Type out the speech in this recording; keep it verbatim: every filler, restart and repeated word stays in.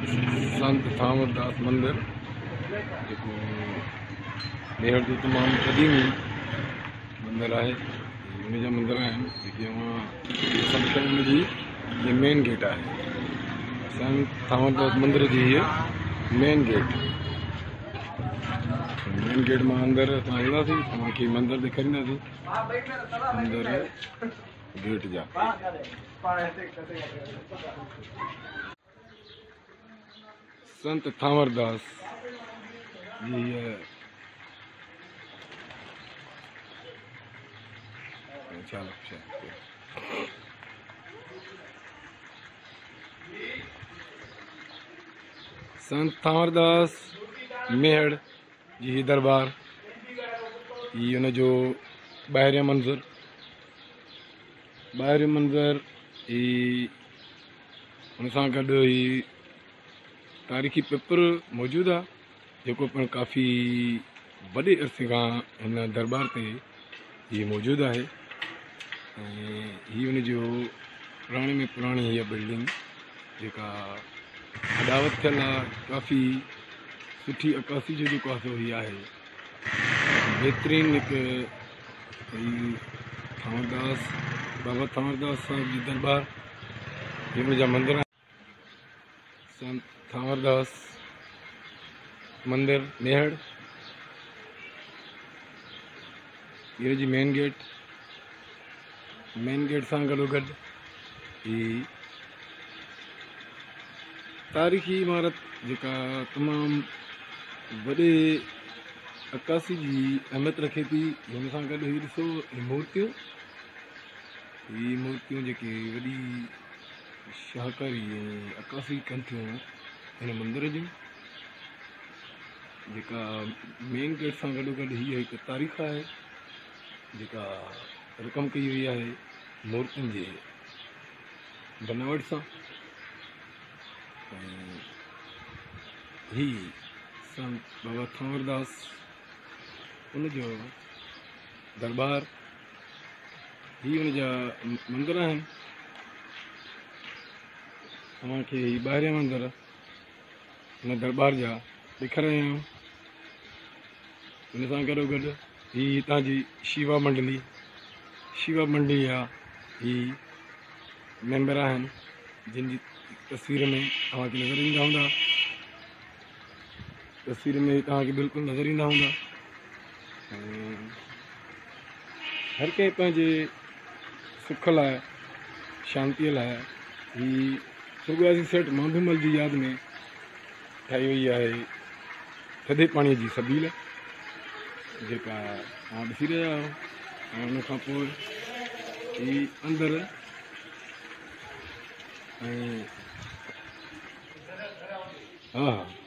संत थावरदास मंदिर जेको मेहर जो तमाम क़दीमी मंदिर है, उन जा मंदिर आहिनि जेके संत जी ये मेन गेट है। संत थावरदास मंदिर जी ये मेन गेट मेन गेट में अंदर असां ईंदासीं, तव्हांखे मंदिर ॾेखारींदासीं। मंदिर गेट जा संत थावरदास जी है। संत थावरदास मेहड़ जी दरबार ये उन जो ॿाहिरियों मंज़र ॿाहिरियों मंज़र ही उन सां गॾु ही तारीख़ी पेपर मौजूद है जो पिण काफ़ी वॾे अरसे का इन दरबार से ये मौजूद है। ही उन जो पुराने में पुरानी हीअ बिल्डिंग जेका अदावत थियल आहे, काफ़ी सुठी अक्कासी जो जेको आहे ही आहे। बेहतरीन एक थावरदास बाबा थावरदास साहब जी दरबार ये उन जा मंदिर। संत थावरदास मंदिर मेहड़ ये जी मेन गेट मेन गेट से गॾोगॾु ही तारीख़ी इमारत जेका तमाम वॾे अक्कासी जी अहमियत रखे थी। हुन सां गॾु ही ॾिसो मूर्तियूं ही मूर्तियूं जेके वॾी शाहकारी अक्कासी कनि थियूं इन मंदिर जी, जेका मेन गेट से गॾोगॾु हीअ हिकु तारीख़ है जेका रक़म कई हुई है मूर्तियुनि जे बनावट सां। ही संत बाबा थावरदास उन जो दरबार ही उन जा मंदिर आहिनि। तव्हांखे ॿाहिरियां मंदिर उन दरबार जा ॾेखारिया आहियूं। उन सां गॾोगॾु ही हितां जी शिवा मंडली शिवा मंडली आहे ही मेंबर आहिनि जिन जी तस्वीर में तव्हांखे नज़र ईंदा हूंदा तस्वीर में तव्हांखे बिल्कुलु नज़र ईंदा हूंदा। हर कंहिं पंहिंजे सुख लाइ शांतीअ लाइ ही सुगासी सेठ मांधूमल जी यादि में ठाही हुई है थधे पाणी जी सबील जेका तव्हां ॾिसी रहिया आहियो। ऐं उन खां पोइ ही अंदरि ऐं हा